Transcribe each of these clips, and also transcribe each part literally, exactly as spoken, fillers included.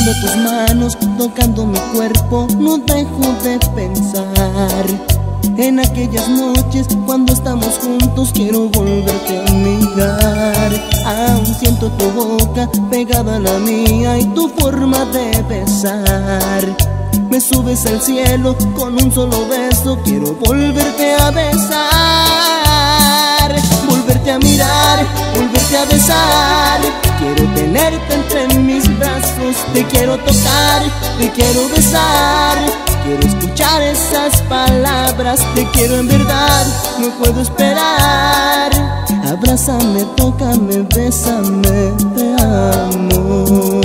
Sintiendo tus manos tocando mi cuerpo, no dejo de pensar en aquellas noches cuando estamos juntos. Quiero volverte a mirar. Aún siento tu boca pegada a la mía y tu forma de besar. Me subes al cielo con un solo beso. Quiero volverte a besar, volverte a mirar, volverte a besar. Quiero tenerte entre mis brazos. Te quiero tocar, te quiero besar. Quiero escuchar esas palabras. Te quiero en verdad, no puedo esperar. Abrázame, tócame, bésame, te amo.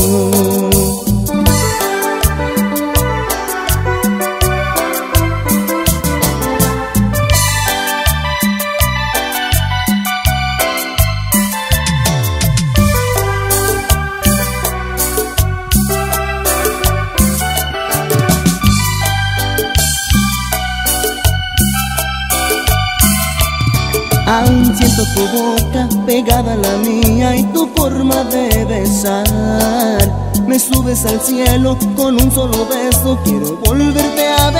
Aún siento tu boca pegada a la mía y tu forma de besar. Me subes al cielo con un solo beso. Quiero volverte a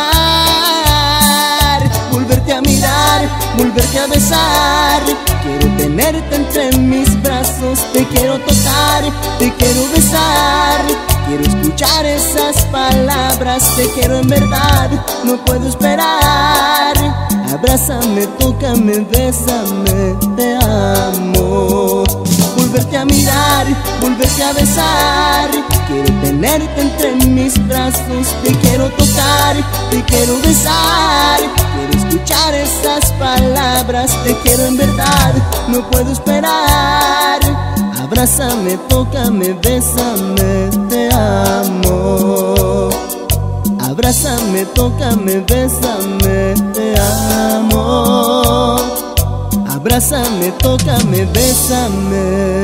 besar, volverte a mirar, volverte a besar. Quiero tenerte entre mis brazos. Te quiero tocar, te quiero besar. Quiero escuchar esas palabras. Te quiero en verdad, no puedo esperar. Abrázame, tócame, bésame, te amo. Volverte a mirar, volverte a besar. Quiero tenerte entre mis brazos. Te quiero tocar, te quiero besar. Quiero escuchar esas palabras. Te quiero en verdad, no puedo esperar. Abrázame, tócame, bésame, te amo. Abrázame, tócame, bésame, te amo. Abrázame, tócame, bésame.